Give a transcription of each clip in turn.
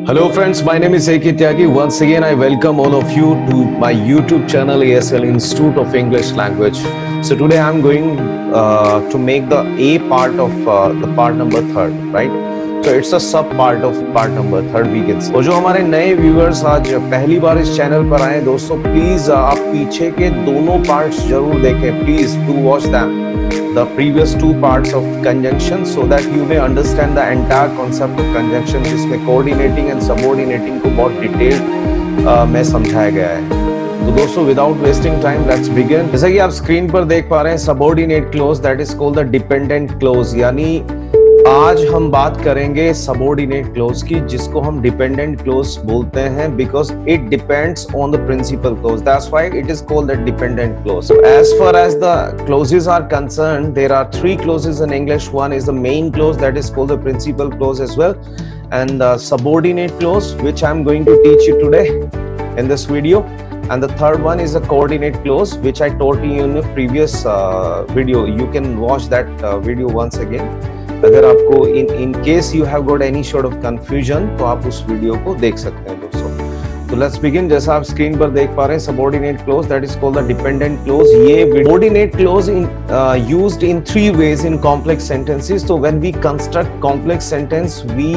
Hello friends, my name is A.K. Tyagi. Once again, I welcome all of you to my YouTube channel ASL Institute of English Language. So today I'm going to make the A part of the part number 3rd, right? So it's a sub part of part number 3rd we can say. और जो हमारे नए viewers आज पहली बार इस channel पर आए दोस्तों, प्लीज आप पीछे के दोनों पार्ट्स जरूर देखें. Please do watch them, the previous two parts of conjunction, so that you may understand the entire concept of conjunction, जिसमें coordinating and subordinating को बहुत डिटेल में समझाया गया है. तो दोस्तों without wasting time, let's begin. जैसा कि आप स्क्रीन पर देख पा रहे हैं, subordinate clause that is called the dependent clause, यानी आज हम बात करेंगे subordinate clause की, जिसको हम dependent clause बोलते हैं because it depends on the principal clause. That's why it is called the dependent clause. So as far as the clauses are concerned, there are 3 clauses in English. One is the main clause that is called the principal clause as well, and the subordinate clause, which I'm going to teach you today in this video. And the third one is a coordinate clause, which I taught you in the previous video. You can watch that video once again. अगर आपको in case you have got any sort of confusion, तो आप उस video को देख सकते हैं दोस्तों. तो let's begin. जैसा आप स्क्रीन पर देख पा रहे हैं, subordinate clause that is called the dependent clause. ये subordinate clause used in 3 ways in complex sentences. So when we construct complex sentence, we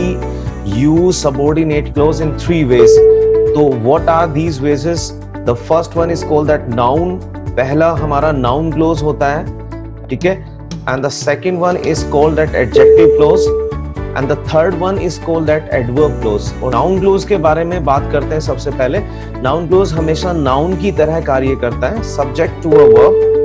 use subordinate clause in 3 ways. तो what are these ways? The first one is called that noun. पहला हमारा noun clause होता है, ठीक है. And the second one is called that adjective clause, and the third one is called that adverb clause. और noun clause के बारे में बात करते हैं. सबसे पहले noun clause हमेशा noun की तरह कार्य करता है, subject to a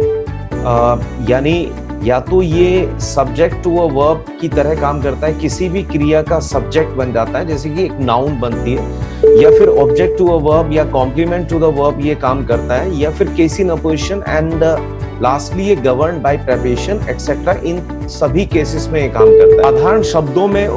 verb, यानी या तो ये subject to a verb की तरह काम करता है, किसी भी क्रिया का subject बन जाता है, जैसे कि एक noun बनती है, या फिर object to a verb या complement to the verb ये काम करता है, या फिर case in opposition and lastly ये गवर्न बाय प्रेपोजिशन एक्सेट्रा. इन सभी केसेस में ये काम करता है. साधारण शब्दों में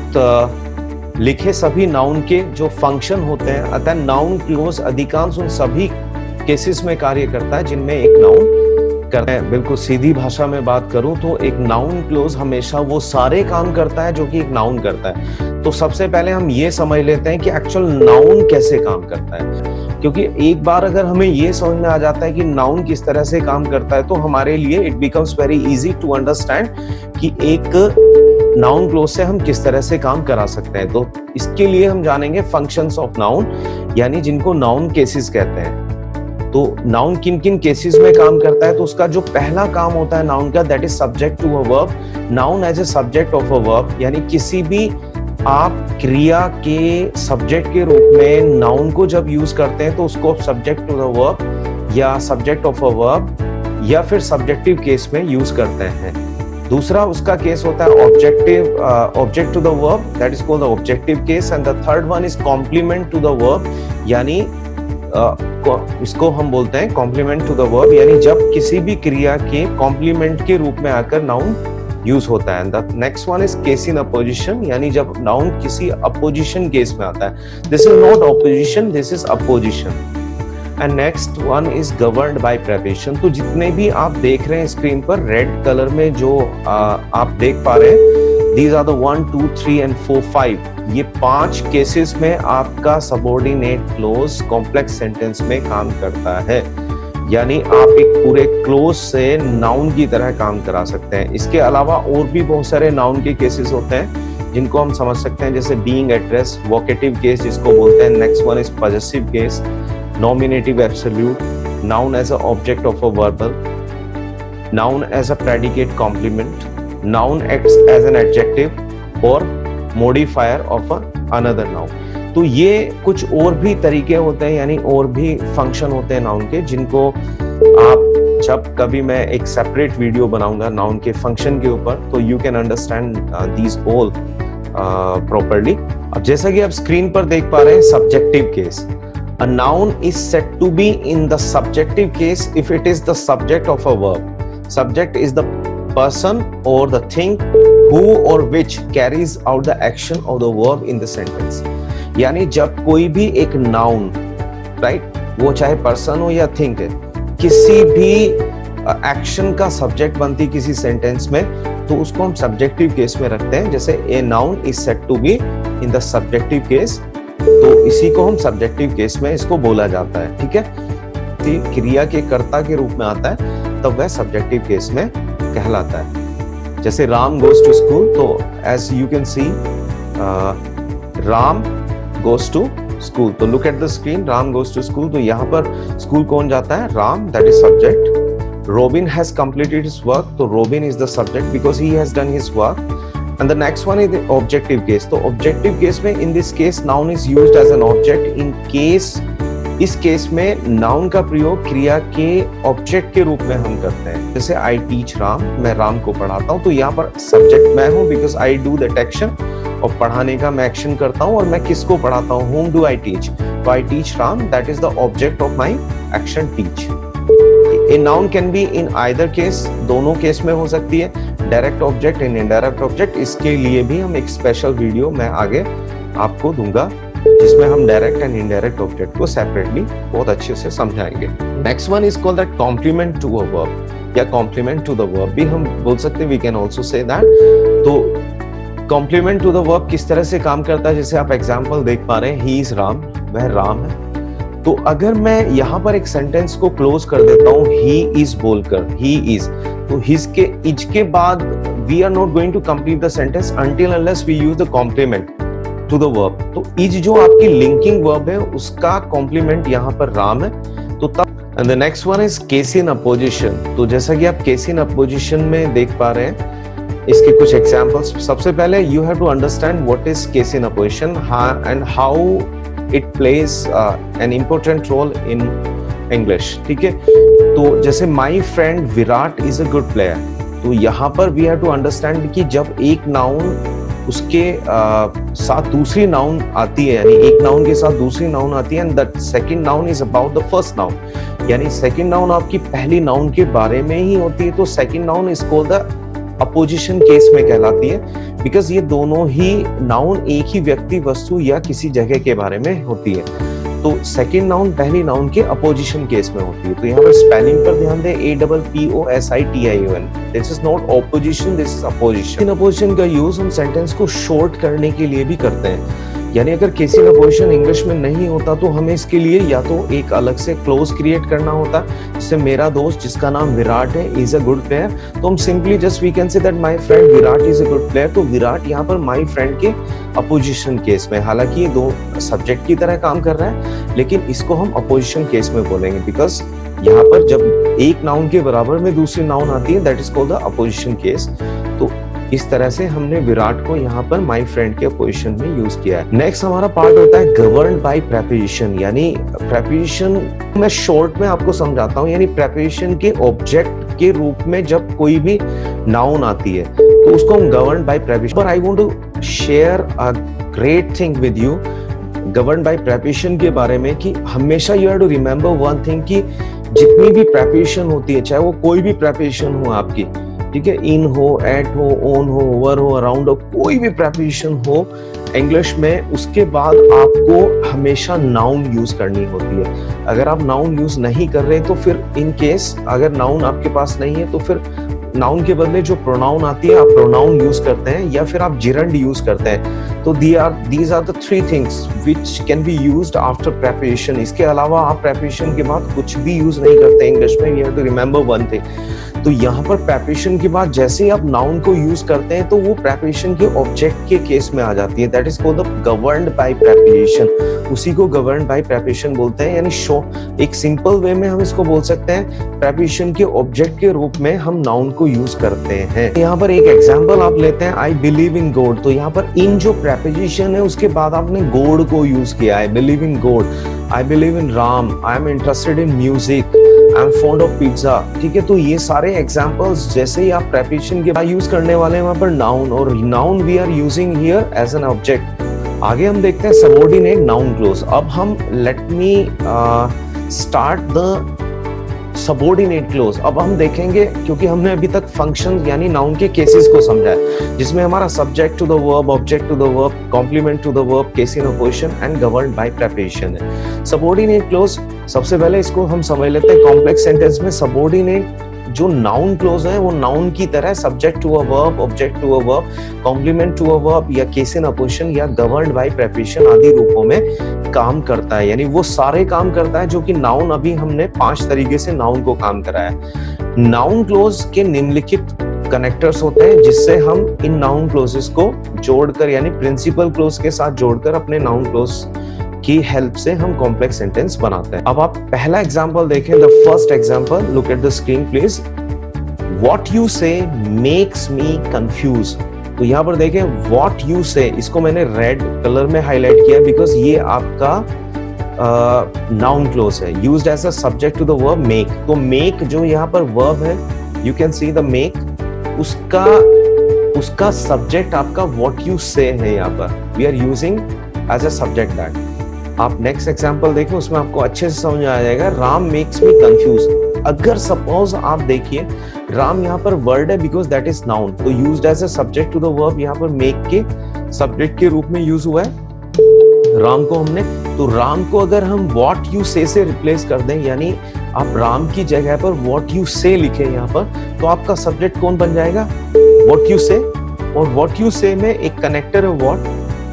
उपयुक्त लिखे सभी नाउन के जो फंक्शन होते हैं, अतः नाउन क्लोज अधिकांश उन सभी केसेस में कार्य करता है जिनमें एक नाउन करता है. बिल्कुल सीधी भाषा में बात करूं तो एक नाउन क्लोज हमेशा वो सारे काम करता है जो कि एक नाउन करता है. तो सबसे पहले हम ये समझ लेते हैं कि एक्चुअल नाउन कैसे काम करता है, क्योंकि एक बार अगर हमें ये समझ में आ जाता है कि नाउन किस तरह से काम करता है, तो हमारे लिए it becomes very easy to understand कि एक नाउन क्लोज से हम किस तरह से काम करा सकते हैं. तो इसके लिए हम जानेंगे फंक्शंस ऑफ नाउन, यानी जिनको नाउन केसेस कहते हैं. तो नाउन किन किन केसेस में काम करता है, तो उसका जो पहला काम होता है नाउन का, that is subject to a verb. Noun as a subject of a verb, यानी किसी भी आप क्रिया के सब्जेक्ट के रूप में नाउन को जब यूज करते हैं तो उसको सब्जेक्ट टू द वर्ब या सब्जेक्ट ऑफ अ वर्ब या फिर सब्जेक्टिव केस में यूज करते हैं. दूसरा उसका केस होता है objective object to the verb, that is called the objective case. And the third one is complement to the verb, यानी इसको हम बोलते हैं कॉम्प्लीमेंट टू द वर्ब, यानी जब किसी भी क्रिया के कॉम्प्लीमेंट के रूप में आकर नाउन यूज होता है. The next one is case in apposition, यानी जब नाउन किसी अपोजिशन केस में आता है. This is not opposition, this is apposition. And next one is governed by preposition. तो जितने भी आप देख रहे हैं स्क्रीन पर रेड कलर में जो आप देख पा रहे हैं, दीज आर द 1 2 3 and 4 5, ये 5 केसेस में आपका सबऑर्डिनेट क्लोज कॉम्प्लेक्स सेंटेंस में काम करता है. यानी आप एक पूरे क्लोज से नाउन की तरह काम करा सकते हैं. इसके अलावा और भी बहुत सारे नाउन के केसेस होते हैं जिनको हम समझ सकते हैं, जैसे बीइंग एड्रेस, वोकेटिव केस जिसको बोलते हैं. Next one is possessive case, nominative absolute, noun as a object of a verbal, noun as a predicate complement, noun acts as an adjective और मॉडिफायर ऑफ अनदर नाउन. तो ये कुछ और भी तरीके होते हैं, यानी और भी फंक्शन होते हैं नाउन के, जिनको आप जब कभी मैं एक सेपरेट वीडियो बनाऊंगा नाउन के फंक्शन के ऊपर, तो you can understand these all properly. अब जैसा कि आप स्क्रीन पर देख पा रहे हैं, subjective case. A noun is said to be in the subjective case if it is the subject of a verb. Subject is the person or the thing who or which carries out the action of the verb in the sentence. यानी जब कोई भी एक noun, right, वो चाहे person हो या thing है, किसी भी एक्शन का सब्जेक्ट बनती किसी सेंटेंस में, तो उसको हम सब्जेक्टिव केस में रखते हैं. जैसे a noun is said to be in the subjective case तो इसी को हम सब्जेक्टिव केस में इसको बोला जाता है, ठीक है। क्रिया के कर्ता के रूप में आता है तब वह सब्जेक्टिव केस में कहलाता है। जैसे राम गोज टू स्कूल, तो as you can see Ram goes to school, तो look at the screen, Ram goes to school, तो यहाँ पर स्कूल कौन जाता है, Ram, that is subject. Robin has completed his work, तो Robin is the subject because he has done his work. And the next one is the objective case. तो objective case में in this case noun is used as an object in case, इस case में noun का प्रयोग क्रिया के object के रूप में हम करते हैं। जैसे I teach राम, मैं राम को पढ़ाता हूँ, तो यहाँ पर subject मैं हूँ because I do that action, और पढ़ाने का मैं action करता हूँ, और मैं किसको पढ़ाता हूँ, whom do I teach? तो I teach Ram, that is the object of my action teach. A noun can be in either case, दोनों केस में हो सकती है, direct object and indirect object. इसके लिए भी हम एक स्पेशल वीडियो मैं आगे आपको दूंगा जिसमें हम डायरेक्ट एंड इनडायरेक्ट ऑब्जेक्ट को सेपरेटली बहुत अच्छे से समझाएंगे। Next one is called that complement to a verb, या कॉम्प्लीमेंट टू द वर्ब भी हम बोल सकते हैं, we can also say that. तो कॉम्प्लीमेंट टू द वर्ब किस तरह से काम करता है, जैसे आप एग्जाम्पल देख पा रहे हैं, ही इज राम, वह राम है। तो अगर मैं यहाँ पर एक सेंटेंस को क्लोज कर देता हूँ ही इज बोलकर, ही इज, तो हिज के इज के बाद we are not going to complete the sentence until unless we use the complement to the verb. तो इज जो आपकी लिंकिंग वर्ब है उसका कॉम्प्लीमेंट यहाँ पर राम है, तो तब। And the next one is case in apposition. तो जैसा कि आप केस इन अपोजिशन में देख पा रहे हैं, इसके कुछ एग्जांपल्स। सबसे पहले you have to understand what is case in apposition and how it plays an important role in English, ठीक है। तो जैसे my friend Virat is a good player, तो यहाँ पर we have to understand कि जब एक नाउन उसके साथ दूसरी नाउन आती है, यानी एक नाउन के साथ दूसरी नाउन आती है, and that second noun is about the first noun, यानी सेकंड नाउन आपकी पहली नाउन के बारे में ही होती है, तो second noun is called the apposition case में कहलाती है, बिकॉज ये दोनों ही नाउन एक ही व्यक्ति, वस्तु या किसी जगह के बारे में होती है। तो सेकंड नाउन पहली नाउन के अपोजिशन केस में होती है। तो यहाँ पर स्पेलिंग पर ध्यान दें, APPOSITION, this is not opposition, this is apposition. In apposition का यूज हम सेंटेंस को शॉर्ट करने के लिए भी करते हैं, यानी अगर केस इन अपोजिशन इंग्लिश में नहीं होता तो हमें इसके लिए या तो एक अलग से क्लोज क्रिएट करना होता, जैसे मेरा दोस्त जिसका नाम विराट है इज अ गुड प्लेयर, तो हम simply just we can say that my friend Virat is a good player. तो विराट यहाँ पर माय फ्रेंड के अपोजिशन केस में, हालांकि ये दो सब्जेक्ट की तरह काम कर रहा है, लेकिन इसको हम अपोजिशन केस में बोलेंगे, बिकॉज यहाँ पर जब एक नाउन के बराबर में दूसरी नाउन आती है, that is called the apposition case. तो इस तरह से हमने विराट को यहाँ पर माय फ्रेंड के पोजीशन में यूज किया है। नेक्स्ट हमारा पार्ट होता है गवर्न्ड बाय प्रेपोजिशन, यानी प्रेपोजिशन मैं शॉर्ट में आपको समझाता हूँ, यानी प्रेपोजिशन के ऑब्जेक्ट के रूप में जब कोई भी नाउन आती है तो उसको हम गवर्न्ड बाय प्रेपोजिशन। पर I want to share a great thing with you governed by preposition के बारे में, कि हमेशा you have to remember one thing, कि जितनी भी प्रेपोजिशन होती है, चाहे वो कोई भी प्रेपोजिशन हो आपकी, ठीक है, इन हो, एट हो, ऑन हो, ओवर हो, अराउंड हो, कोई भी प्रेपोजिशन हो इंग्लिश में, उसके बाद आपको हमेशा नाउन यूज करनी होती है। अगर आप नाउन यूज नहीं कर रहे तो फिर इन केस अगर नाउन आपके पास नहीं है तो फिर नाउन के बदले जो प्रोनाउन आती है आप प्रोनाउन यूज करते हैं, या फिर आप जिरंड यूज करते हैं। तो these are the three things which can be used after preposition। इसके अलावा आप preposition के बाद कुछ भी यूज नहीं करते इंग्लिश में, you have to remember one thing। तो यहाँ पर preposition के बाद जैसे ही आप नाउन को यूज करते हैं तो वो preposition के ऑब्जेक्ट के केस में आ जाती है, that is called the governed by preposition। उसी को governed by preposition बोलते हैं, यानी शो एक सिंपल वे में हम इसको बोल सकते हैं preposition के ऑब्जेक्ट के रूप में हम नाउन को यूज करते हैं। यहाँ पर एक एग्जाम्पल आप लेते हैं, आई बिलीव इन गॉड, तो यहाँ पर इन जो preposition है उसके बाद आपने गॉड को यूज किया है, believe in God. I believe in Ram, I am interested in music, I am fond of pizza, ठीक है। तो ये सारे एग्जांपल्स जैसे ही आप प्रेपोजिशन के बाद यूज करने वाले हैं वहां पर नाउन, और noun we are using here as an object. आगे हम देखते हैं सबऑर्डिनेट नाउन क्लोज। अब हम let me start the subordinate clause. अब हम देखेंगे, क्योंकि हमने अभी तक फंक्शन यानी नाउन के केसेस को समझा है, जिसमें हमारा subject to the verb, object to the verb, complement to the verb, case in apposition and governed by preposition है। सबऑर्डिनेट क्लोज, सबसे पहले इसको हम समझ लेते हैं कॉम्प्लेक्स सेंटेंस में। सबऑर्डिनेट जो नाउन क्लोज है वो नाउन की तरह subject to a verb, object to a verb, complement to a verb या केस इन अपोजिशन या गवर्न्ड बाय प्रीपोजिशन आदि रूपों में काम करता है। यानी वो सारे काम करता है जो कि नाउन, अभी हमने 5 तरीके से नाउन को काम कराया है। नाउन क्लोज के निम्नलिखित कनेक्टर्स होते हैं जिससे हम इन नाउन क्लोजेस को जोड़कर यानी प्रिंसिपल क्लोज के साथ जोड़कर अपने नाउन क्लोज की हेल्प से हम कॉम्प्लेक्स सेंटेंस बनाते हैं। अब आप पहला एग्जांपल देखें, the first example, look at the screen please. What you say makes me confuse. तो यहाँ पर देखें व्हाट यू से, इसको मैंने रेड कलर में हाईलाइट किया बिकॉज ये आपका नाउन क्लोज है, used as a subject to the verb make. तो मेक जो यहाँ पर वर्ब है, you can see the make, उसका सब्जेक्ट आपका व्हाट यू से है। यहाँ पर we are using as a subject that. आप नेक्स्ट एग्जांपल देखें, उसमें आपको अच्छे से समझ आ जाएगा। Ram makes me confuse. अगर सपोज आप देखिए राम यहाँ पर वर्ड है बिकॉज दैट इज नाउन, तो used as a subject to the verb यहाँ पर मेक के सब्जेक्ट के रूप में यूज हुआ है राम को हमने। तो राम को अगर हम व्हाट यू से रिप्लेस कर दें, यानी आप राम की जगह पर व्हाट यू से लिखें यहाँ पर, तो आपका सब्जेक्ट कौन बन जाएगा? व्हाट यू से। और व्हाट यू से में एक कनेक्टर है व्हाट,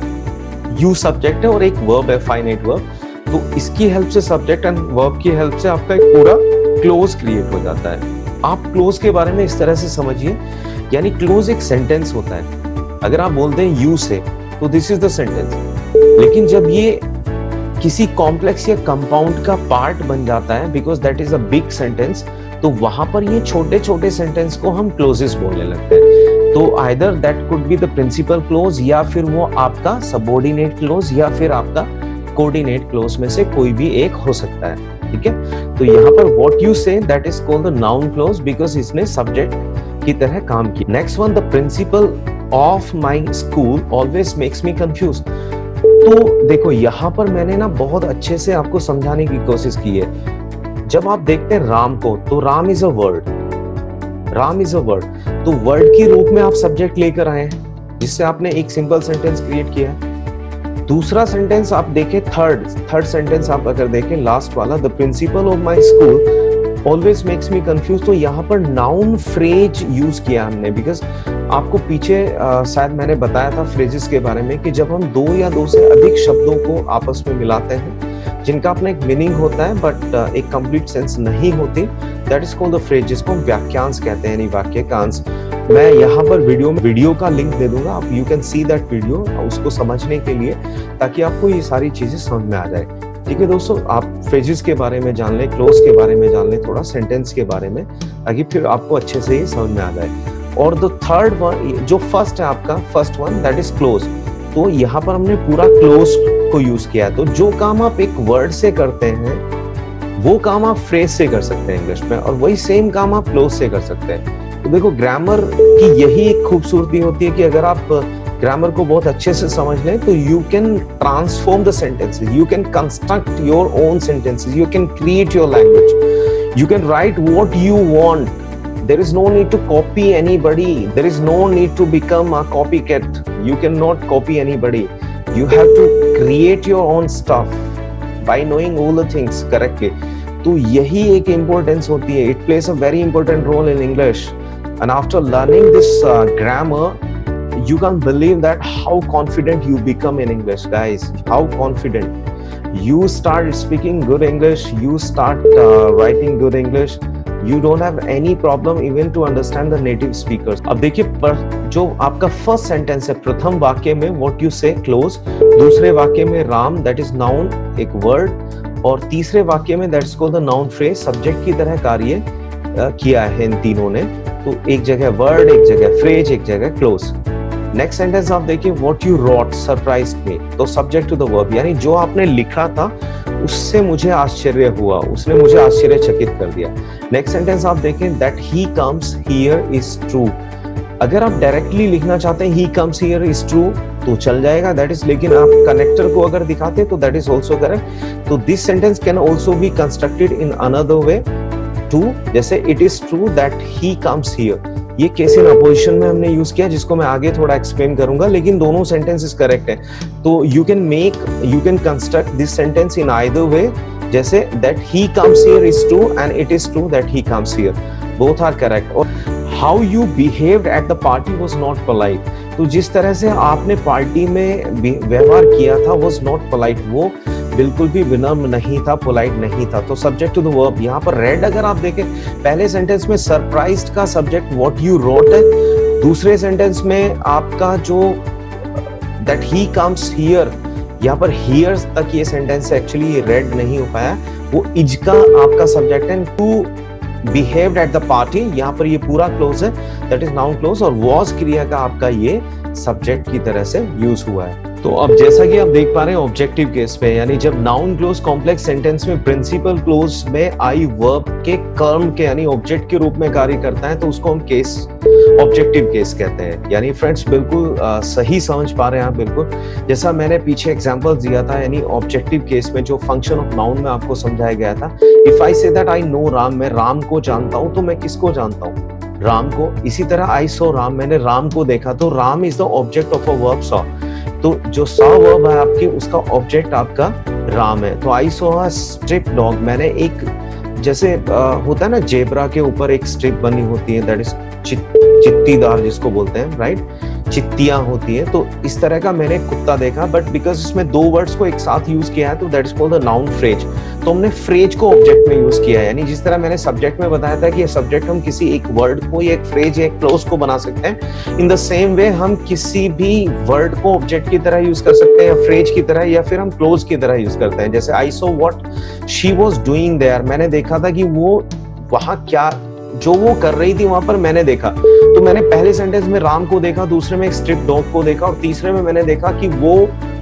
यू सब्जेक्ट है और एक वर्ब है फाइनाइट वर्ब। तो इसकी हेल्प से, सब्जेक्ट एंड वर्ब की हेल्प से आपका एक पूरा क्लोज क्रिएट हो जाता है। आप क्लोज के बारे में इस तरह से समझिए, यानी क्लोज एक सेंटेंस होता है। अगर आप बोलते हैं यू से, तो दिस इज द सेंटेंस। लेकिन जब ये किसी कॉम्प्लेक्स या कंपाउंड का पार्ट बन जाता है, because that is a big sentence, तो वहां पर ये छोटे छोटे सेंटेंस को हम क्लोजेस बोलने लगते हैं। तो either that could be the principal clause, या फिर वो आपका सबऑर्डिनेट क्लोज, या फिर आपका कोऑर्डिनेट क्लोज में से कोई भी एक हो सकता है। ठीक है, तो यहाँ पर what you say that is called the noun clause because इसने सब्जेक्ट की तरह काम किया। Next one, the principal of my school always makes me confuse. तो देखो यहाँ पर मैंने ना बहुत अच्छे से आपको समझाने की कोशिश की है। जब आप देखते हैं राम को, तो Ram is a word, Ram is a word. तो वर्ड के रूप में आप सब्जेक्ट लेकर आए हैं, जिससे आपने एक सिंपल सेंटेंस क्रिएट किया है। दूसरा सेंटेंस आप देखें, थर्ड सेंटेंस आप अगर देखें, लास्ट वाला, the principal of my school always makes me confuse. तो यहाँ पर नाउन फ्रेज यूज किया हमने, बिकॉज आपको पीछे शायद मैंने बताया था फ्रेजेस के बारे में कि जब हम दो या दो से अधिक शब्दों को आपस में मिलाते हैं जिनका अपना एक मीनिंग होता है बट एक कंप्लीट सेंस नहीं होती, that is called the phrase, जिसको हम वाक्यांश कहते हैं, यानी वाक्यांश। मैं यहाँ पर वीडियो का लिंक दे दूंगा, आप you can see that video, उसको समझने के लिए, ताकि आपको ये सारी चीजें समझ में आ जाए। ठीक है दोस्तों, आप फ्रेजेस के बारे में जान लें, क्लोज के बारे में जान लें, थोड़ा सेंटेंस के बारे में, ताकि फिर आपको अच्छे से ये समझ में आ जाए। और द थर्ड वन, जो फर्स्ट है आपका, first one that is clause. तो यहाँ पर हमने पूरा क्लोज को यूज किया है। तो जो काम आप एक वर्ड से करते हैं वो काम आप फ्रेज से कर सकते हैं इंग्लिश में, और वही सेम काम आप क्लोज से कर सकते हैं। तो देखो ग्रामर की यही एक खूबसूरती होती है कि अगर आप ग्रामर को बहुत अच्छे से समझ लें तो you can transform the sentences, you can construct your own sentences, you can create your language, you can write what you want. There is no need to copy anybody, there is no need to become a copycat, you cannot copy anybody, you have to create your own stuff by knowing all the things correctly. तो यही एक importance होती है, it plays a very important role in English, and after learning this grammar you can't believe that how confident you become in English, guys. How confident you start speaking good English, you start writing good English, you don't have any problem even to understand the native speakers. अब देखिए जो आपका first sentence है, प्रथम वाक्य में what you say close, दूसरे वाक्य में राम that is noun एक word, और तीसरे वाक्य में that's called the noun phrase, subject की तरह कार्य किया है इन तीनों ने। तो एक जगह वर्ड, एक जगह फ्रेज, एक जगह क्लोज। नेक्स्ट सेंटेंस आप देखिए, what you wrote surprised me. तो सब्जेक्ट टू द वर्ब, यानी जो आपने लिखा था उससे मुझे आश्चर्य हुआ, उसने मुझे आश्चर्यचकित कर दिया। नेक्स्ट सेंटेंस आप देखें, that he comes here is true. अगर आप डायरेक्टली लिखना चाहते हैं he comes here is true तो चल जाएगा, दैट इज, लेकिन आप कनेक्टर को अगर दिखाते तो दैट इज ऑल्सो करेक्ट। तो this sentence can also be constructed in another way too, जैसे it is true that he comes here. ये केस इन अपोजिशन में हमने यूज किया, जिसको मैं आगे थोड़ा एक्सप्लेन करूंगा, लेकिन दोनों सेंटेंसेस करेक्ट है। तो you can construct this sentence in either way, जैसे that he comes here is true and it is true that he comes here. both are correct. और how you behaved at the party was not polite. तो जिस तरह से आपने party में व्यवहार किया था was not polite, वो बिल्कुल भी विनम्र नहीं था, पोलाइट नहीं था। तो सब्जेक्ट टू द वर्ब, यहाँ पर रेड अगर आप देखें पहले सेंटेंस में सरप्राइज्ड का सब्जेक्ट व्हाट यू रोट है, दूसरे सेंटेंस में आपका जो दैट ही कम्स हियर, यहाँ पर हियर तक ये सेंटेंस एक्चुअली रेड नहीं हो पाया, वो इज का आपका सब्जेक्ट है। To behaved at the party, यहाँ पर ये पूरा क्लोज है, दैट इज नाउन क्लोज, और वॉज क्रिया का आपका ये सब्जेक्ट की तरह से यूज हुआ है। तो अब जैसा कि आप देख पा रहे हैं ऑब्जेक्टिव केस में, यानी जब नाउन क्लोज कॉम्प्लेक्स सेंटेंस में प्रिंसिपल क्लोज में आई वर्ब के कर्म के यानी ऑब्जेक्ट के रूप में कार्य करता है तो उसको हम केस ऑब्जेक्टिव केस कहते हैं। यानी फ्रेंड्स बिल्कुल सही समझ पा रहे हैं आप, बिल्कुल जैसा मैंने पीछे एग्जांपल दिया था, यानी ऑब्जेक्टिव केस में जो फंक्शन ऑफ नाउन में आपको समझाया गया था। If I say that I know Ram, मैं राम को जानता हूं, तो मैं किसको जानता हूं? राम को। इसी तरह आई सो राम, मैंने राम को देखा, तो Ram is the object of a verb saw, तो जो सॉ वर्ब है आपकी उसका ऑब्जेक्ट आपका राम है। तो आई सो अ स्ट्रिप डॉग, मैंने एक जैसे होता है ना जेब्रा के ऊपर एक स्ट्रिप बनी होती है, दैट इज चित्तीदार जिसको बोलते हैं, राइट, चित्तियां होती है, तो इस तरह का मैंने कुत्ता देखा, बट बिकॉज इसमें दो वर्ड्स को एक साथ यूज किया है तो that is called the noun phrase. तो हमने फ्रेज को ऑब्जेक्ट में यूज किया है, यानी जिस तरह मैंने सब्जेक्ट में बताया था कि ये सब्जेक्ट हम किसी एक वर्ड को या एक फ्रेज या एक क्लोज को बना सकते हैं, इन द सेम वे हम किसी भी वर्ड को ऑब्जेक्ट की तरह यूज कर सकते हैं या फ्रेज की तरह, या फिर हम क्लोज की तरह यूज करते हैं। जैसे I saw what she was doing there, मैंने देखा था कि वो वहां क्या जो वो कर रही थी वहां पर मैंने देखा। तो मैंने पहले सेंटेंस में राम को देखा, दूसरे में एक स्ट्रिप डॉग को देखा, और तीसरे में मैंने देखा कि वो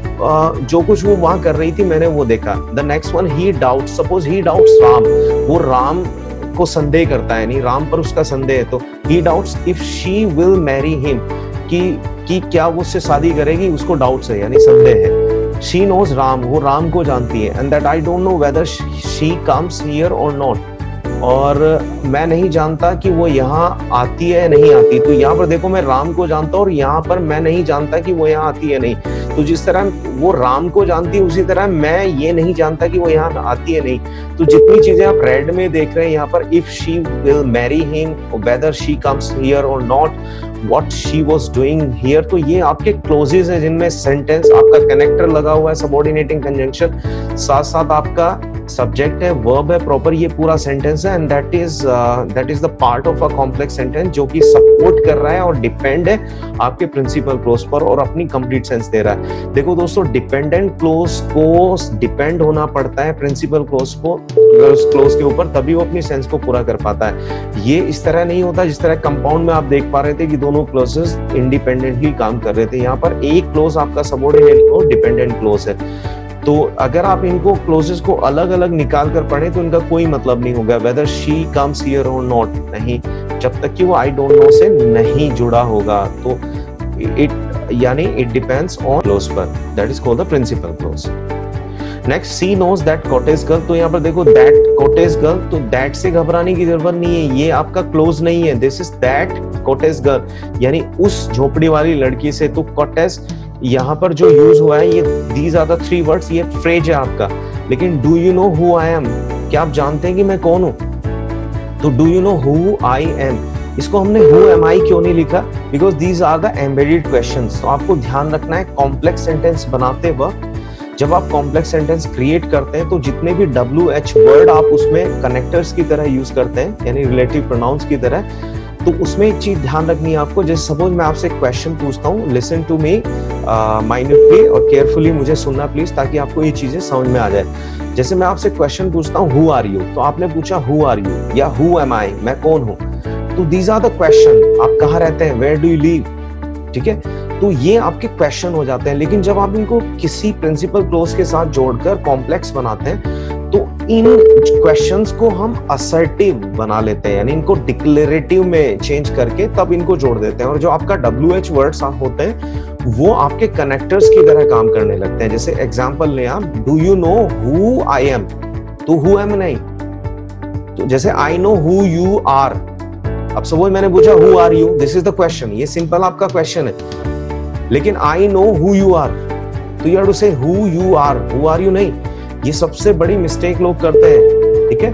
जो कुछ वो वहां कर रही थी मैंने वो देखा। The next one, he doubts, suppose he doubts Ram, वो राम को संदेह करता है, नहीं राम पर उसका संदेह है, तो he doubts if she will marry him, कि क्या वो उससे शादी करेगी, उसको डाउट्स है यानी संदेह है। शी नोज राम, वो राम को जानती है, and that I don't know whether she comes here और नॉट, और मैं नहीं जानता कि वो यहाँ आती है नहीं आती। तो यहाँ पर देखो मैं राम को जानता हूँ और यहाँ पर मैं नहीं जानता कि वो यहाँ आती है नहीं। तो जिस तरह वो राम को जानती है उसी तरह मैं ये नहीं जानता कि वो यहाँ आती है नहीं। तो जितनी चीजें आप रेड में देख रहे हैं यहाँ पर, if she will marry him, whether she comes here और not, what she was doing here, तो ये आपके क्लोजेस हैं जिनमें सेंटेंस आपका कनेक्टर लगा हुआ है, सबऑर्डिनेटिंग कंजंक्शन, साथ साथ आपका सब्जेक्ट है, वर्ब है प्रॉपर, ये पूरा सेंटेंस है, and that is the part of a complex sentence जो कि सपोर्ट कर रहा है और डिपेंड है आपके प्रिंसिपल क्लोज पर और अपनी कंप्लीट सेंस दे रहा है। देखो दोस्तों, डिपेंडेंट क्लोज को डिपेंड होना पड़ता है प्रिंसिपल क्लोज के ऊपर, तभी वो अपनी सेंस को पूरा कर पाता है। ये इस तरह नहीं होता जिस तरह कंपाउंड में आप देख पा रहे थे कि दोनों क्लोजेस इंडिपेंडेंटली काम कर रहे थे। यहाँ पर एक क्लोज आपका सबऑर्डिनेट और डिपेंडेंट क्लोज है, तो अगर आप इनको क्लोजेस को अलग अलग निकाल कर पढ़ें तो इनका कोई मतलब नहीं होगा। वेदर शी कम्स हियर और नॉट, नहीं, जब तक कि वो आई डोंट नो से नहीं जुड़ा होगा, तो यानी इट डिपेंड्स ऑन क्लोज पर, that is called the principal clause. Next, she knows that cottage girl, तो यहाँ पर देखो दैट कॉटेज गर्ल, तो दैट से घबराने की जरूरत नहीं है, ये आपका क्लोज नहीं है, this is that cottage girl, यानी उस झोपड़ी वाली लड़की से। तो कॉटेज यहाँ पर जो यूज हुआ है ये these are the three words, ये फ्रेज है आपका। लेकिन do you know who I am, क्या आप जानते हैं कि मैं कौन हूं? तो do you know who I am, इसको हमने हु एम आई क्यों नहीं लिखा? Because these are the embedded questions. तो आपको ध्यान रखना है कॉम्प्लेक्स सेंटेंस बनाते वक्त, जब आप कॉम्प्लेक्स सेंटेंस क्रिएट करते हैं तो जितने भी WH वर्ड आप उसमें कनेक्टर्स की तरह यूज करते हैं, यानी रिलेटिव प्रोनाउंस की तरह, तो उसमें एक चीज ध्यान रखनी है आपको। जैसे सपोज मैं आपसे क्वेश्चन पूछता हूँ, लिसन टू मी माइन्यूटली और केयरफुली, मुझे सुनना प्लीज, ताकि आपको ये चीजें समझ में आ जाए। जैसे मैं आपसे क्वेश्चन पूछता हूँ हु आर यू, तो आपने पूछा हु आर यू या हु एम आई, मैं कौन हूँ। तो दीज आर द क्वेश्चन, आप कहाँ रहते हैं, वेयर डू यू लिव, ठीक है, तो ये आपके क्वेश्चन हो जाते हैं। लेकिन जब आप इनको किसी प्रिंसिपल क्लोज के साथ जोड़कर कॉम्प्लेक्स बनाते हैं तो इन क्वेश्चंस को हम असर्टिव बना लेते हैं, यानी इनको डिक्लेरेटिव में चेंज करके तब इनको जोड़ देते हैं। और जो आपका WH वर्ड्स होते हैं वो आपके कनेक्टर्स की तरह काम करने लगते हैं। जैसे एग्जांपल ले आप, do you know who I am, तो हु एम नहीं, तो जैसे I know who you are. अब सपोज मैंने पूछा who are you, this is the question, ये सिंपल आपका क्वेश्चन है। लेकिन I know who you are, तो you have to say who you are, who are you नहीं। ये सबसे बड़ी मिस्टेक लोग करते हैं, ठीक है।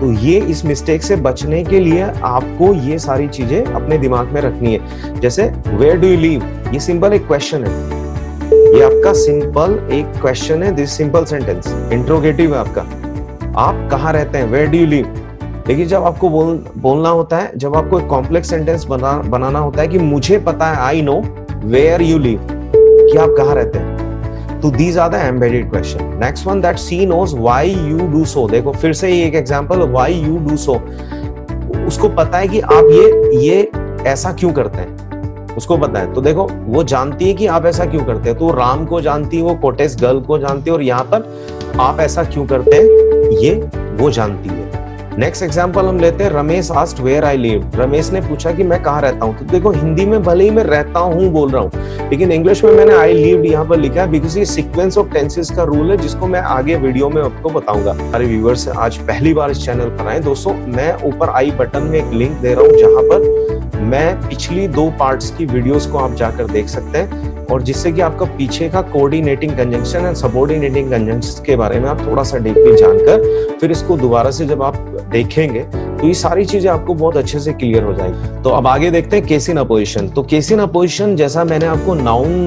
तो ये इस मिस्टेक से बचने के लिए आपको ये सारी चीजें अपने दिमाग में रखनी है। जैसे वेयर डू यू लिव, ये सिंपल एक क्वेश्चन है, ये आपका सिंपल एक क्वेश्चन है, दिस सिंपल सेंटेंस इंट्रोगेटिव है आपका, आप कहाँ रहते हैं, वेयर डू यू लिव। लेकिन जब आपको बोलना होता है, जब आपको एक कॉम्प्लेक्स सेंटेंस बनाना होता है कि मुझे पता है, I know where you live, कि आप कहाँ रहते हैं, तो these are the embedded question. Next one, that she knows why you do so. देखो फिर से ये एक example, why you do so, उसको पता है कि आप ये ऐसा क्यों करते हैं, उसको पता है। तो देखो वो जानती है कि आप ऐसा क्यों करते हैं, तो राम को जानती है, वो कोटेस गर्ल को जानती है, और यहाँ पर आप ऐसा क्यों करते हैं ये वो जानती है। नेक्स्ट एग्जांपल हम लेते हैं, Ramesh asked where I live. Ramesh ने पूछा कि मैं कहाँ रहता हूँ। तो देखो हिंदी में भले ही मैं रहता हूँ बोल रहा हूँ, लेकिन इंग्लिश में मैंने आई लिव्ड यहाँ पर लिखा है, बिकॉज ये सीक्वेंस ऑफ टेंसेस का रूल है, जिसको मैं आगे वीडियो में आपको बताऊंगा। हमारे व्यूअर्स आज पहली बार इस चैनल पर आए दोस्तों, मैं ऊपर आई बटन में एक लिंक दे रहा हूँ, जहां पर मैं पिछली 2 पार्ट्स की वीडियोस को आप जाकर देख सकते हैं, और जिससे कि आपका पीछे का coordinating conjunction and subordinating conjunction के बारे में आप थोड़ा सा डीपली जानकर फिर इसको दोबारा से जब आप देखेंगे तो ये सारी चीजें आपको बहुत अच्छे से क्लियर हो जाएगी। तो अब आगे देखते हैं केस इन अपोजिशन। तो केस इन अपोजिशन, जैसा मैंने आपको नाउन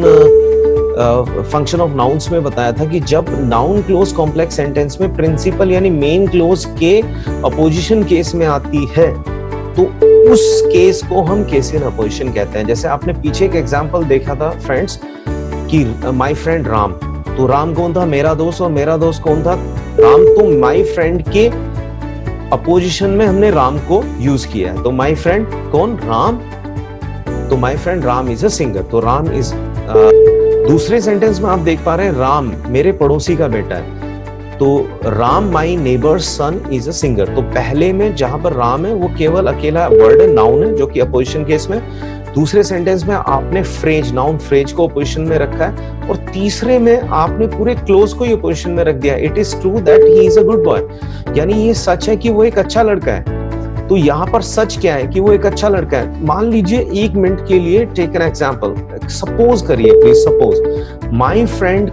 फंक्शन ऑफ नाउन्स में बताया था कि जब नाउन क्लोज कॉम्प्लेक्स सेंटेंस में प्रिंसिपल यानी मेन क्लोज के अपोजिशन केस में आती है, तो उस केस को हम केस इन अपोजिशन कहते हैं। जैसे आपने पीछे एक एग्जांपल देखा था फ्रेंड्स कि माय फ्रेंड राम, तो राम कौन था, मेरा दोस्त, और मेरा दोस्त कौन था, राम। तो माय फ्रेंड के अपोजिशन में हमने राम को यूज किया है। तो माय फ्रेंड कौन, राम, तो my friend Ram is a singer, तो राम इज। दूसरे सेंटेंस में आप देख पा रहे हैं राम मेरे पड़ोसी का बेटा है, तो Ram my neighbour's son is a singer. तो पहले में जहां पर राम है वो केवल अकेला वर्ड है, नाउन है, जो कि अपोजिशन केस में। दूसरे सेंटेंस में आपने फ्रेज, नाउन फ्रेज को अपोजिशन में रखा है, और तीसरे में आपने पूरे क्लोज को ही अपोजिशन में रख दिया। It is true that he is a good boy, यानी ये सच है कि वो एक अच्छा लड़का है। तो यहाँ पर सच क्या है कि वो एक अच्छा लड़का है। मान लीजिए 1 मिनट के लिए, टेक एन एग्जांपल, सपोज करिए please, suppose my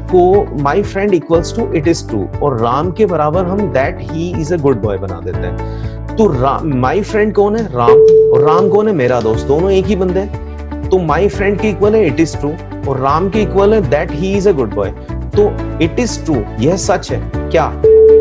friend equals to it is true, और राम के बराबर हम that he is a good boy बना देते हैं। तो माय फ्रेंड कौन है, राम, और राम कौन है, मेरा दोस्त, दोनों एक ही बंदे हैं। तो माय फ्रेंड के इक्वल है इट इज ट्रू, और राम के इक्वल है that he is a good boy. तो इट इज ट्रू, यह सच है क्या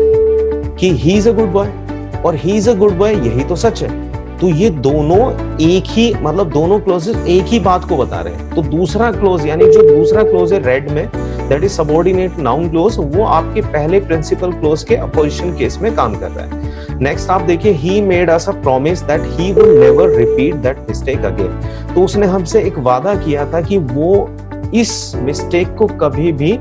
कि he is a good boy, और he is a good boy, यही तो सच है। तो ये दोनों एक ही, मतलब दोनों क्लोजेस एक ही बात को बता रहे हैं। तो दूसरा क्लोज, यानी जो दूसरा क्लोज है रेड में, that is subordinate noun clause, वो आपके पहले प्रिंसिपल क्लोज के अपोजिशन केस में काम कर रहा है। नेक्स्ट आप देखिए, he made us a promise that he would never repeat that mistake again. तो उसने हमसे एक वादा किया था कि वो इस मिस्टेक को कभी भी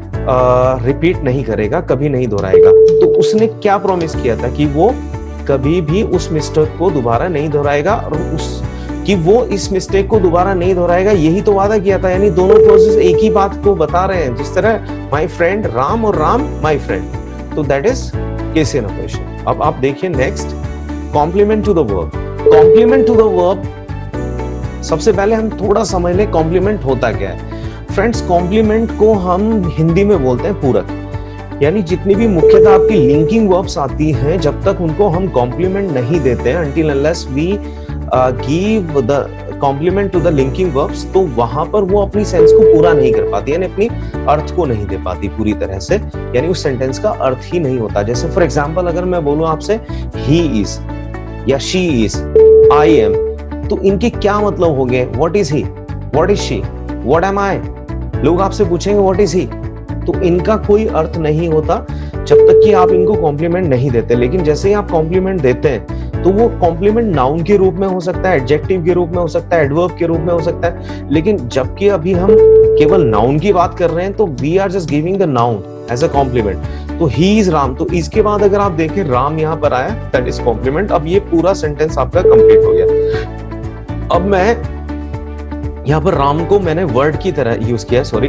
रिपीट नहीं करेगा, कभी नहीं दोहराएगा। तो उसने क्या प्रॉमिस किया था कि वो कभी भी उस मिस्टेक को दोबारा नहीं दोहराएगा, और कि वो इस मिस्टेक को दोबारा नहीं दोहराएगा, यही तो वादा किया था। यानी दोनों क्लोजेस एक ही बात को बता रहे हैं, जिस तरह माय फ्रेंड राम और राम माय फ्रेंड। तो that is case in apposition. अब आप देखिए next, complement to the verb. Complement to the verb, सबसे पहले हम थोड़ा समझ लें कॉम्प्लीमेंट होता क्या है। फ्रेंड्स, कॉम्प्लीमेंट को हम हिंदी में बोलते हैं पूरक, यानी जितनी भी मुख्यतः आपकी लिंकिंग वर्ब्स आती हैं, जब तक उनको हम कॉम्प्लीमेंट नहीं देते हैं, until unless we give the complement to the linking verbs, तो वहां पर वो अपनी सेंस को पूरा नहीं कर पाती, यानी अपनी अर्थ को नहीं दे पाती पूरी तरह से, यानी उस सेंटेंस का अर्थ ही नहीं होता। जैसे फॉर एग्जांपल अगर मैं बोलूं आपसे he is या she is, I am, तो इनके क्या मतलब हो गए, what is he, what is she, what am I। लोग आपसे पूछेंगे what is he, तो इनका कोई अर्थ नहीं होता जब तक कि आप इनको कॉम्प्लीमेंट नहीं देते। लेकिन जैसे ही आप कॉम्प्लीमेंट देते हैं, तो वो कॉम्प्लीमेंट नाउन के रूप में हो सकता है, एडजेक्टिव के रूप में हो सकता है, एडवर्ब के रूप में हो सकता है। लेकिन जबकि अभी हम केवल नाउन की बात कर रहे हैं, तो we are just giving the noun as a complement. तो ही इज राम, तो इसके बाद अगर आप देखें राम यहाँ पर आया, दैट इज कॉम्प्लीमेंट। अब ये पूरा सेंटेंस आपका कंप्लीट हो गया। अब मैं यहाँ पर राम को मैंने वर्ड की तरह यूज किया, सॉरी।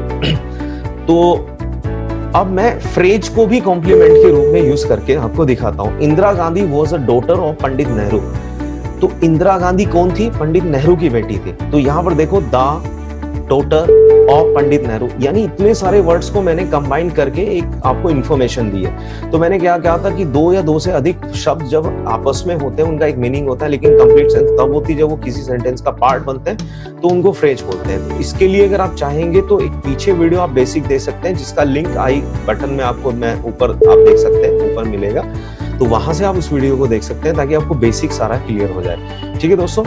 तो अब मैं फ्रेज को भी कॉम्प्लीमेंट के रूप में यूज करके आपको दिखाता हूं। Indira Gandhi was a daughter of Pandit Nehru. तो इंदिरा गांधी कौन थी, पंडित नेहरू की बेटी थी। तो यहां पर देखो the daughter of Pandit Nehru, यानी इतने सारे वर्ड्स को मैंने कंबाइन करके एक आपको इन्फॉर्मेशन दी है। तो मैंने क्या कहा था कि दो या दो से अधिक शब्द जब आपस में होते हैं उनका एक मीनिंग होता है, लेकिन कंप्लीट सेंस तब होती है जब वो किसी सेंटेंस का पार्ट बनते हैं, तो उनको फ्रेज बोलते हैं। तो इसके लिए अगर आप चाहेंगे तो एक पीछे वीडियो आप बेसिक देख सकते हैं, जिसका लिंक आई बटन में आपको मैं ऊपर आप देख सकते हैं, ऊपर मिलेगा, तो वहां से आप उस वीडियो को देख सकते हैं ताकि आपको बेसिक सारा क्लियर हो जाए। ठीक है दोस्तों,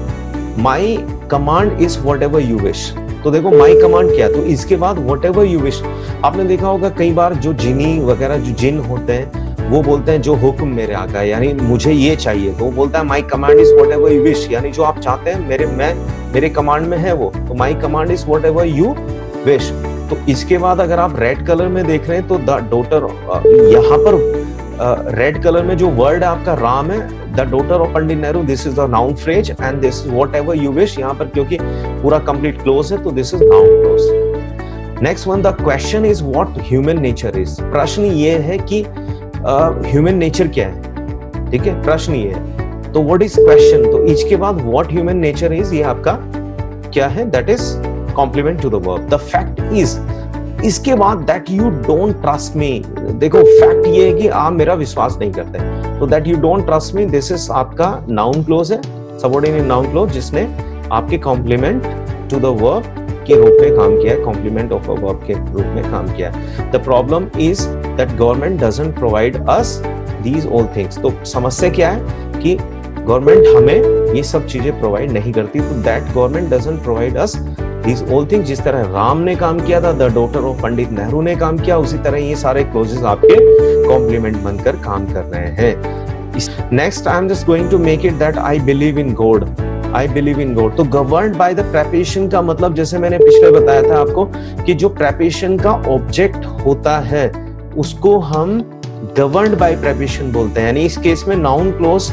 my command is whatever you wish. तो देखो माई कमांड क्या, तो इसके बाद वॉट एवर यू विश। आपने देखा होगा कई बार जो जिनी वगैरह जो जिन होते हैं वो बोलते हैं जो हुक्म मेरे आका है, यानी मुझे ये चाहिए, तो वो बोलता है my command is whatever you wish, यानी जो आप चाहते हैं मेरे कमांड में है वो, तो my command is whatever you wish. तो इसके बाद अगर आप रेड कलर में देख रहे हैं तो द डॉटर, यहाँ पर रेड कलर में जो वर्ड है आपका राम है, the daughter of Pandit Nehru, this is the noun phrase and this is whatever you wish. यहाँ पर क्योंकि पूरा कंप्लीट क्लोज है तो this is noun clause. Next one, the question is what human nature is. प्रश्न ये है कि ह्यूमन नेचर क्या है, ठीक है, प्रश्न ये है। तो व्हाट इज क्वेश्चन, तो इसके बाद व्हाट ह्यूमन नेचर इज, ये आपका क्या है, that is complement to the verb. The fact is, इसके बाद that you don't trust me. देखो फैक्ट ये है कि आप मेरा विश्वास नहीं करते, तो that you don't trust me, this is आपका नाउन क्लोज है, सबऑर्डिनेट नाउन क्लोज, जिसने आपके कॉम्प्लीमेंट टू द वर्ब के रूप में काम किया है, कॉम्प्लीमेंट ऑफ अ वर्ब के रूप में काम किया है। The problem is that government doesn't provide us these all things. तो समस्या क्या है कि गवर्नमेंट हमें ये सब चीजें प्रोवाइड नहीं करती, तो that government doesn't provide us These all things, जिस तरह राम ने काम किया था, the daughter of Pandit Nehru ने काम किया, उसी तरह ये सारे क्लोजेस आपके कॉम्प्लीमेंट बनकर काम कर रहे हैं। Next I am just going to make it that I believe in God. I believe in God, तो गवर्न्ड बाय द प्रेपरेशन का मतलब, जैसे मैंने पिछले बताया था आपको कि जो प्रेपरेशन का ऑब्जेक्ट होता है उसको हम गवर्न्ड बाय प्रेपरेशन बोलते हैं। यानी इस केस में नाउन क्लोज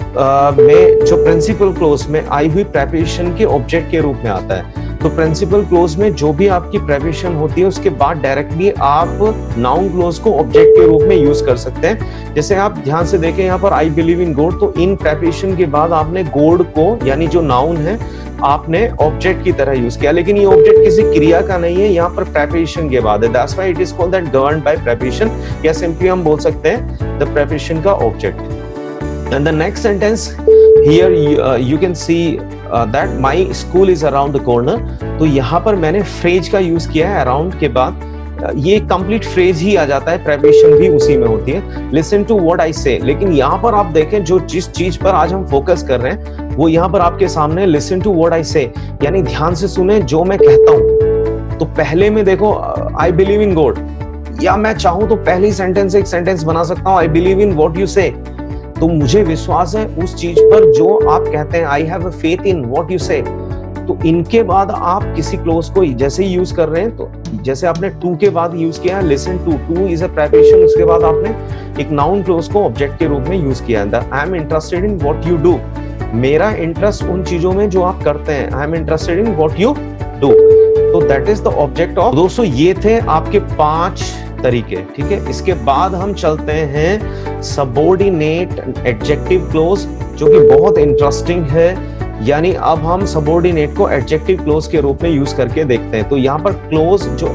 में जो प्रिंसिपल क्लोज में आई हुई प्रेपरेशन के ऑब्जेक्ट के रूप में आता है। तो प्रिंसिपल क्लोज में जो भी आपकी प्रेपरेशन होती है उसके बाद डायरेक्टली आप नाउन क्लोज को ऑब्जेक्ट के रूप में यूज कर सकते हैं। जैसे आप ध्यान से देखें यहाँ पर आई बिलीव इन गॉड, तो इन प्रेपरेशन के बाद आपने गॉड को, यानी जो नाउन है, आपने ऑब्जेक्ट की तरह यूज किया, लेकिन ये ऑब्जेक्ट किसी क्रिया का नहीं है, यहाँ पर प्रेपरेशन के बाद है। That's why it is called that governed by preposition, या सिंपली हम बोल सकते हैं द प्रेपरेशन का object. And the next sentence here you can see that my school is around the corner। तो यहाँ पर मैंने फ्रेज का यूज किया है अराउंड के बाद, ये कंप्लीट फ्रेज ही आ जाता है, प्रेपरेशन भी उसी में होती है। लिसन टू व्हाट आई से, लेकिन यहाँ पर आप देखें जो जिस चीज पर आज हम फोकस कर रहे हैं वो यहाँ पर आपके सामने लिसन टू व्हाट आई से, यानी ध्यान से सुने जो मैं कहता हूँ। तो पहले में देखो आई बिलीव इन गॉड, या मैं चाहूँ तो पहली सेंटेंस एक सेंटेंस बना सकता हूँ I believe in what you say, तो मुझे विश्वास है उस चीज पर जो आप कहते हैं, I have a faith in what you say. तो इनके बाद आप किसी क्लोज को जैसे ही यूज कर रहे हैं, तो जैसे आपने टू के बाद यूज किया listen to, to is a preparation, उसके बाद आपने एक नाउन क्लोज को ऑब्जेक्ट के रूप में यूज किया है। I am interested in what you do, मेरा इंटरेस्ट उन चीजों में जो आप करते हैं, I am interested in what you do, तो that is the object of. दोस्तों ये थे आपके 5 तरीके, ठीक है। इसके बाद हम चलते हैं सबऑर्डिनेट एडजेक्टिव क्लोज, जो कि बहुत इंटरेस्टिंग है। यानी अब हम सबऑर्डिनेट को एडजेक्टिव क्लोज के रूप में यूज करके देखते हैं। तो यहाँ पर क्लोज जो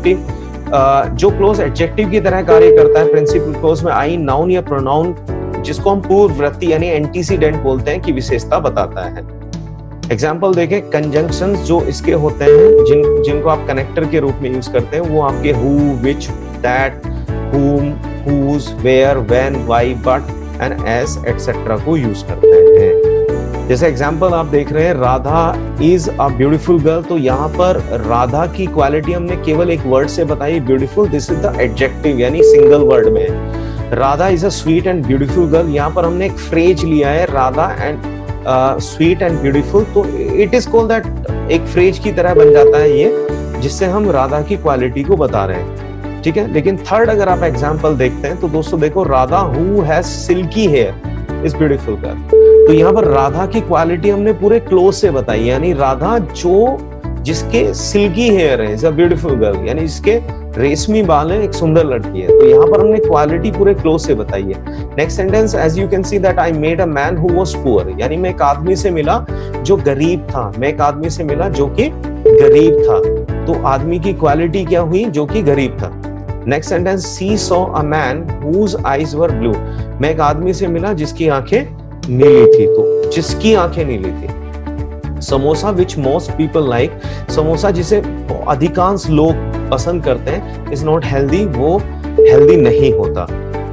क्लोज एडजेक्टिव की तरह कार्य करता है, प्रिंसिपल क्लोज में आई नाउन या प्रोनाउन, जिसको हम पूर्ववर्ती यानी एंटीसीडेंट बोलते हैं, की विशेषता बताता है। एग्जाम्पल देखें, कंजंक्शंस जो इसके होते हैं, जिनको आप कनेक्टर के रूप में यूज करते हैं, वो आपके who, which, that, whom, whose, where, when, why, but and as etc को यूज करते हैं। जैसे एग्जाम्पल आप देख रहे हैं, Radha is a beautiful girl, तो यहाँ पर राधा की क्वालिटी हमने केवल एक वर्ड से बताई, beautiful, this is the adjective, यानी सिंगल वर्ड में। Radha is a sweet and beautiful girl, यहाँ पर हमने एक फ्रेज लिया है, Radha and sweet and beautiful, तो इट इज कॉल्ड दैट, एक फ्रेज की तरह बन जाता है ये, जिससे हम राधा की क्वालिटी को बता रहे हैं, ठीक है। लेकिन थर्ड अगर आप एग्जांपल देखते हैं तो दोस्तों देखो, Radha who has silky hair is beautiful girl, तो यहाँ पर राधा की क्वालिटी हमने पूरे क्लोज से बताई, यानी राधा जो जिसके सिल्की हेयर है इज अ ब्यूटीफुल गर्ल, यानी जिसके रेशमी बाल है, एक सुंदर लड़की है। तो यहाँ पर हमने क्वालिटी पूरे क्लोज से बताई है। Next sentence, as you can see that I made a man who was poor, यानी मैं एक आदमी से मिला जो गरीब था, मैं एक आदमी से मिला जो कि गरीब था। तो आदमी की क्वालिटी क्या हुई? जो कि गरीब था। Next sentence, she saw a man whose eyes were blue, मैं एक आदमी से मिला जिसकी आंखें नीली थी। तो जिसकी आंखें नीली थी। Samosa which most people like, samosa जिसे अधिकांश लोग पसंद करते हैं, इज नॉट हेल्दी, वो हेल्दी नहीं होता।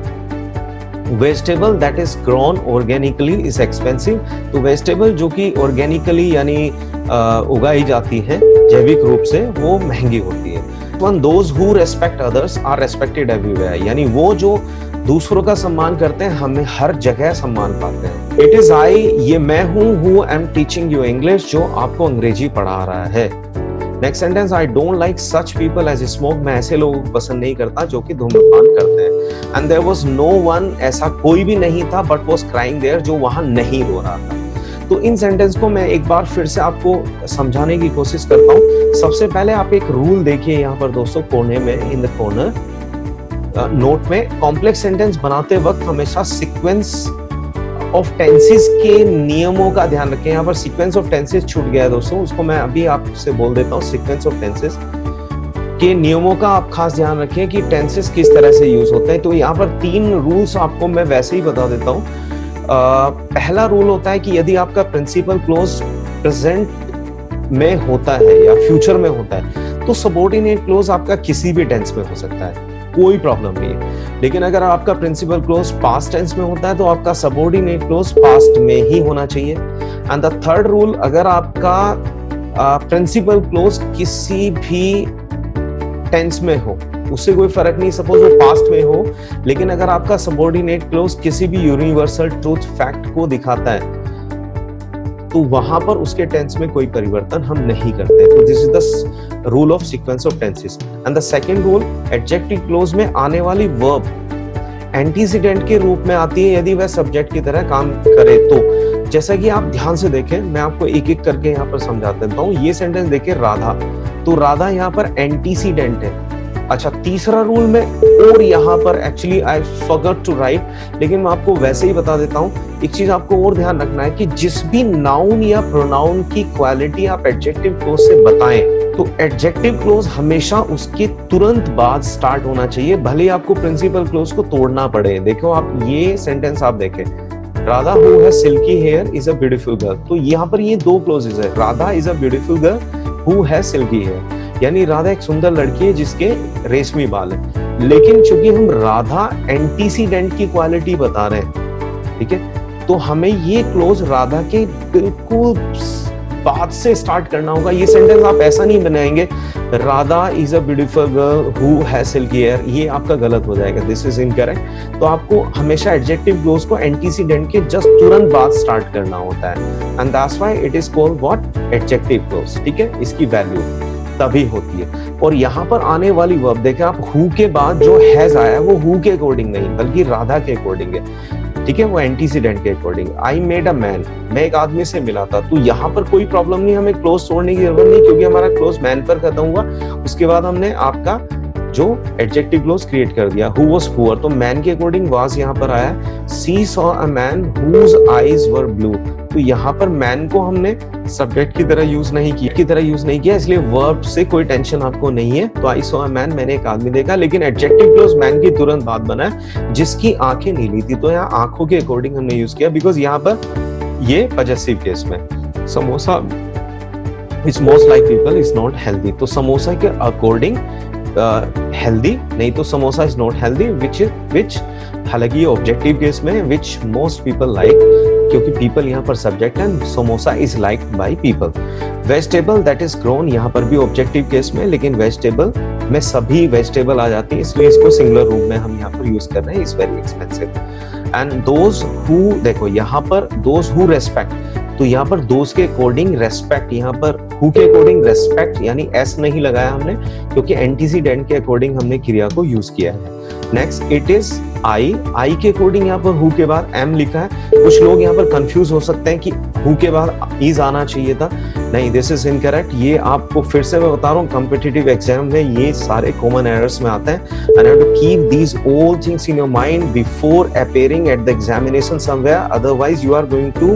Vegetable that is grown organically is expensive, तो वेजिटेबल जो कि ऑर्गेनिकली यानी उगाई जाती है जैविक रूप से, वो महंगी होती है। One, those who respect others are respected everywhere, यानी वो जो दूसरों का सम्मान करते हैं, हमें हर जगह सम्मान पाते हैं। इट इज आई, ये मैं हूं, who am teaching you English, जो आपको अंग्रेजी पढ़ा रहा है। Next sentence, I don't like such people as smoke, मैं ऐसे लोगों को पसंद नहीं करता जो कि धूम्रपान करते हैं। And there was no one, ऐसा कोई भी नहीं था, बट वाज क्राइंग देयर, जो वहां नहीं रो रहा था। तो इन सेंटेंस को मैं एक बार फिर से आपको समझाने की कोशिश करता हूँ। सबसे पहले आप एक रूल देखिए यहाँ पर दोस्तों, कोने में, इन द कॉर्नर नोट में, कॉम्प्लेक्स सेंटेंस बनाते वक्त हमेशा सीक्वेंस ऑफ टेंसेस के नियमों का ध्यान रखें। यहाँ पर सीक्वेंस ऑफ टेंसेस छूट गया है दोस्तों, उसको मैं अभी आपसे बोल देता हूँ। सीक्वेंस ऑफ टेंसेस के नियमों का आप खास ध्यान रखें कि टेंसेस किस तरह से यूज होते हैं। तो यहाँ पर 3 रूल्स आपको मैं वैसे ही बता देता हूँ। पहला रूल होता है कि यदि आपका प्रिंसिपल क्लोज प्रेजेंट में होता है या फ्यूचर में होता है, तो सबऑर्डिनेट क्लोज आपका किसी भी टेंस में हो सकता है, कोई प्रॉब्लम नहीं है। लेकिन अगर आपका प्रिंसिपल क्लोज पास्ट टेंस में होता है, तो आपका सबऑर्डिनेट क्लोज पास्ट में ही होना चाहिए। एंड द थर्ड रूल, अगर आपका प्रिंसिपल क्लोज किसी भी टेंस में हो, उससे कोई फर्क नहीं, सपोज वो पास्ट में हो, लेकिन अगर आपका सबऑर्डिनेट क्लोज किसी भी यूनिवर्सल ट्रूथ फैक्ट को दिखाता है, तो वहां पर उसके टेंस में कोई परिवर्तन हम नहीं करते। तो this is the rule of sequence of tenses. And the second rule, adjective clause में आने वाली वर्ब एंटीसीडेंट के रूप में आती है यदि वह सब्जेक्ट की तरह काम करे। तो जैसा कि आप ध्यान से देखें, मैं आपको एक एक करके यहाँ पर समझा देता हूँ। ये सेंटेंस देखिए, राधा, तो राधा यहाँ पर एंटीसीडेंट है। अच्छा, तीसरा रूल में, और यहाँ पर actually I forgot to write, लेकिन मैं आपको वैसे ही बता देता हूँ। एक चीज आपको और ध्यान रखना है कि जिस भी नाउन या प्रोनाउन की क्वालिटी आप एडजेक्टिव क्लोज से बताएं, तो एडजेक्टिव क्लोज हमेशा उसके तुरंत बाद स्टार्ट होना चाहिए, भले आपको प्रिंसिपल क्लोज को तोड़ना पड़े। देखो आप ये सेंटेंस आप देखें, Radha who has silky hair is a beautiful girl, तो यहाँ पर ये 2 क्लोजेस है। Radha is a beautiful girl who has silky hair, यानी राधा एक सुंदर लड़की है जिसके रेशमी बाल है। लेकिन चूंकि हम राधा एंटीसीडेंट की क्वालिटी बता रहे हैं, ठीक है, तो हमें ये क्लोज राधा के बिल्कुल बाद से स्टार्ट करना होगा। ये सेंटेंस आप ऐसा नहीं बनाएंगे, Radha is a beautiful girl who has silky hair, ये आपका गलत हो जाएगा, दिस इज इनकरेक्ट। तो आपको हमेशा एडजेक्टिव क्लोज को एंटीसीडेंट के जस्ट तुरंत बाद स्टार्ट करना होता है। And that's why it is called what, adjective clause, ठीक है। इसकी वैल्यू तभी होती है। और यहाँ पर आने वाली वर्ब देखें आप, हु के बाद जो हैज आया वो हु के अकॉर्डिंग नहीं, बल्कि राधा के अकॉर्डिंग है, ठीक है, वो एंटीसीडेंट के according. I made a man, मैं एक आदमी से मिला था, तो यहाँ पर कोई प्रॉब्लम नहीं, हमें क्लोज तोड़ने की जरूरत नहीं, क्योंकि हमारा क्लोज मैन पर खत्म हुआ। उसके बाद हमने आपका जो एडजेक्टिव क्लोज क्रिएट कर दिया, हु वाज पुअर, तो मैन के अकॉर्डिंग वाज यहाँ पर आया। She saw a man whose eyes were blue, तो यहाँ पर मैन को हमने सब्जेक्ट की तरह यूज नहीं किया, इसलिए वर्ब से कोई टेंशन आपको नहीं है। तो आई सॉ अ मैन, मैंने एक आदमी देखा, लेकिन एडजेक्टिव क्लोज मैन की तुरंत बाद बना है, जिसकी आंखें नीली थी, तो यहाँ आंखों के अकॉर्डिंग हमने यूज किया, बिकॉज यहाँ पर ये पजेसिव केस में samosa is most like people is not healthy, तो समोसा के अकॉर्डिंग हेल्दी नहीं, तो samosa is not healthy, which हालांकि ये ऑब्जेक्टिव केस में विच मोस्ट पीपल लाइक, क्योंकि पीपल यहाँ पर सब्जेक्ट है, samosa is liked by people. Vegetable that is grown, यहाँ पर भी ऑब्जेक्टिव केस में, लेकिन वेजिटेबल में सभी वेजिटेबल आ जाती है, इसलिए इसको सिंगुलर रूप में हम यहाँ पर यूज कर रहे हैं, is very expensive. And those who, देखो यहाँ पर दोज हु रेस्पेक्ट, तो यहाँ पर दोस्त के अकॉर्डिंग रेस्पेक्ट, यहाँ पर हु के अकॉर्डिंग रेस्पेक्ट यानी एस नहीं लगाया हमने, क्योंकि एंटीसीडेंट के अकॉर्डिंग हमने क्रिया को यूज किया है। Next it is I, I के अकॉर्डिंग यहाँ पर हु के बाद एम लिखा है। कुछ लोग यहाँ पर कंफ्यूज हो सकते हैं कि हु के बाद इज आना चाहिए था, नहीं, दिस इज इनकरेक्ट। ये आपको फिर से मैं बता रहा हूँ, कॉम्पिटिटिव एग्जाम में ये सारे कॉमन एरर्स में आते हैं। And have to keep these all things in your mind before appearing at the examination somewhere, otherwise you are going to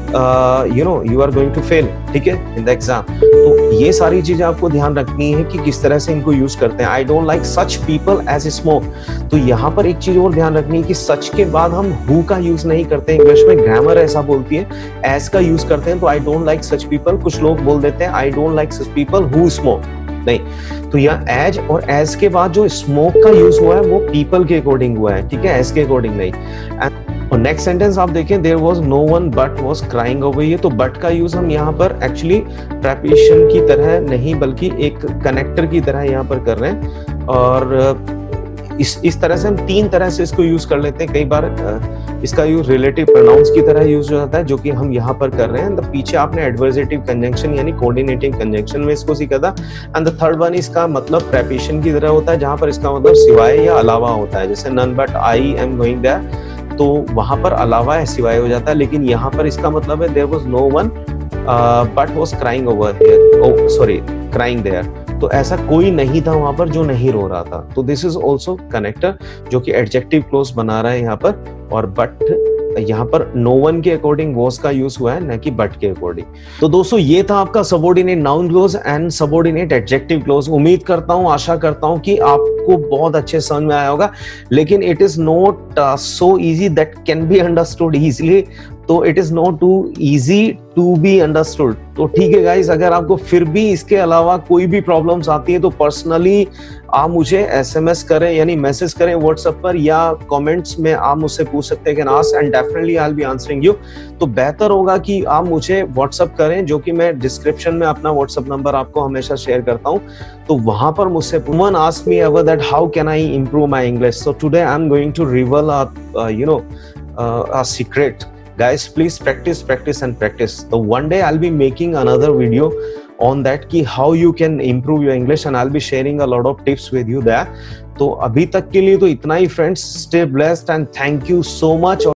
you are going to fail, ठीक है, in the exam। तो ये सारी चीजें आपको ध्यान रखनी है कि किस तरह से इनको यूज करते हैं। I don't like such people as smoke। तो यहाँ पर एक चीज और ध्यान रखनी है कि सच के बाद हम who का यूज नहीं करते, इंग्लिश में ग्रामर ऐसा बोलती है, as का यूज करते हैं। तो I don't like such people, कुछ लोग बोल देते हैं I don't like such people who smoke, नहीं। तो यहाँ एज और एज के बाद जो स्मोक का यूज हुआ है वो पीपल के अकॉर्डिंग हुआ है, ठीक है, एज के अकॉर्डिंग नहीं। और नेक्स्ट सेंटेंस आप देखें, there was no one but was crying over, ये तो बट का यूज हम यहाँ पर एक्चुअली प्रेपोजिशन की तरह नहीं बल्कि एक कनेक्टर की तरह यहाँ पर कर रहे हैं। और इस तरह से हम तीन तरह से इसको यूज कर लेते हैं। कई बार इसका यूज रिलेटिव प्रोनाउंस की तरह यूज हो जाता है, जो कि हम यहाँ पर कर रहे हैं। तो पीछे आपने एडवर्सेटिव कंजंक्शन यानी कोऑर्डिनेटिंग कंजंक्शन में इसको सीखा था। एंड द थर्ड वन इसका मतलब प्रेपोजिशन की तरह होता है, जहां पर इसका मतलब सिवाय या अलावा होता है। जैसे none but I am going there, तो वहां पर अलावा है सिवाय हो जाता है, लेकिन यहाँ पर इसका मतलब है there was no one but was crying over here, oh sorry crying there. तो ऐसा कोई नहीं था वहां पर जो नहीं रो रहा था। तो दिस इज ऑल्सो कनेक्टर जो कि एडजेक्टिव क्लोज बना रहा है यहाँ पर। और बट यहाँ पर नो वन के अकॉर्डिंग वॉज का यूज हुआ है, न कि बट के अकॉर्डिंग। तो दोस्तों ये था आपका subordinate noun clause and subordinate adjective clause. उम्मीद करता हूँ, आशा करता हूँ कि आपको बहुत अच्छे समझ में आया होगा। लेकिन it is not so easy that can be understood easily. तो it is not too easy to be understood. तो ठीक है गाइस, अगर आपको फिर भी इसके अलावा कोई भी प्रॉब्लम्स आती है तो पर्सनली आप मुझे एसएमएस करें यानी मैसेज करें व्हाट्सएप पर, या कमेंट्स में आप मुझसे पूछ सकते हैं can ask and definitely I will be answering you. तो बेहतर होगा कि आप मुझे व्हाट्सएप करें, जो कि मैं डिस्क्रिप्शन में अपना व्हाट्सएप नंबर आपको हमेशा शेयर करता हूं। तो वहां पर मुझसे one ask me ever that how can I improve my English. So today I am going to reveal a secret. Guys, please practice, practice and practice. So one day I'll be making another video on that कि how you can improve your English and I'll be sharing a lot of tips with you there. तो अभी तक के लिए तो इतना ही friends. Stay blessed and thank you so much.